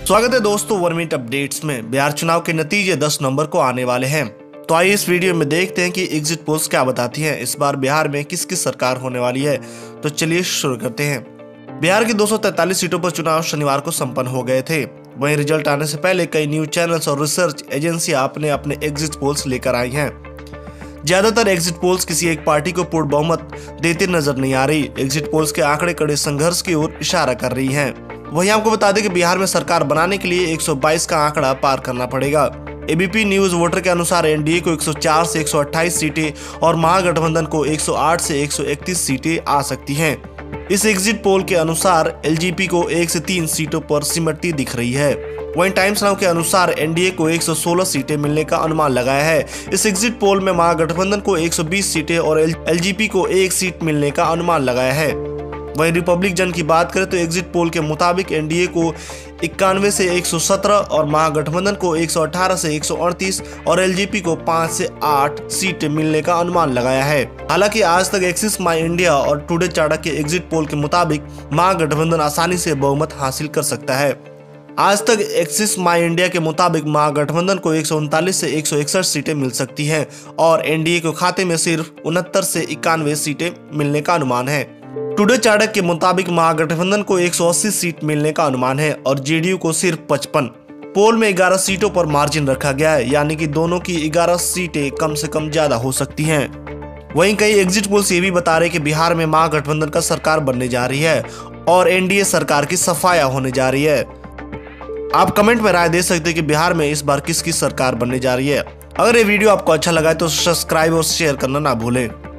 स्वागत है दोस्तों 1 मिनट अपडेट्स में। बिहार चुनाव के नतीजे 10 नवंबर को आने वाले हैं। तो आइए इस वीडियो में देखते हैं कि एग्जिट पोल्स क्या बताती हैं, इस बार बिहार में किसकी सरकार होने वाली है। तो चलिए शुरू करते हैं। बिहार की 243 सीटों पर चुनाव शनिवार को संपन्न हो गए थे। वहीं रिजल्ट आने से पहले कई न्यूज चैनल्स और रिसर्च एजेंसियां अपने एग्जिट पोल्स लेकर आई हैं। ज्यादातर एग्जिट पोल्स किसी एक पार्टी को पूर्ण बहुमत देते नजर नहीं आ रही। एग्जिट पोल्स के आंकड़े कड़े संघर्ष की ओर इशारा कर रही हैं। वहीं आपको बता दें कि बिहार में सरकार बनाने के लिए 122 का आंकड़ा पार करना पड़ेगा। एबीपी न्यूज वोटर के अनुसार एनडीए को 104 से 128 सीटें और महागठबंधन को 108 से 131 सीटें आ सकती हैं। इस एग्जिट पोल के अनुसार एलजेपी को 1 से 3 सीटों पर सिमटती दिख रही है। वहीं टाइम्स नाउ के अनुसार एनडीए को 116 सीटें मिलने का अनुमान लगाया है। इस एग्जिट पोल में महागठबंधन को 120 सीटें और एलजेपी को 1 सीट मिलने का अनुमान लगाया है। वहीं रिपब्लिक जन की बात करें तो एग्जिट पोल के मुताबिक एनडीए को 91 से 117 और महागठबंधन को 118 से 138 और एलजेपी को 5 से 8 सीटें मिलने का अनुमान लगाया है। हालांकि आज तक एक्सिस माई इंडिया और टुडे चाणक्य के एग्जिट पोल के मुताबिक महागठबंधन आसानी से बहुमत हासिल कर सकता है। आज तक एक्सिस माई इंडिया के मुताबिक महागठबंधन को 139 से 161 सीटें मिल सकती हैं और एनडीए के खाते में सिर्फ 69 से 91 सीटें मिलने का अनुमान है। टुडे चाणक्य के मुताबिक महागठबंधन को 180 सीट मिलने का अनुमान है और जेडीयू को सिर्फ 55। पोल में 11 सीटों पर मार्जिन रखा गया है, यानी कि दोनों की 11 सीटें कम से कम ज्यादा हो सकती हैं। वहीं कई एग्जिट पोल्स ये भी बता रहे कि बिहार में महागठबंधन का सरकार बनने जा रही है और एनडीए सरकार की सफाया होने जा रही है। आप कमेंट में राय दे सकते हैं कि बिहार में इस बार किसकी सरकार बनने जा रही है। अगर ये वीडियो आपको अच्छा लगा है तो सब्सक्राइब और शेयर करना ना भूलें।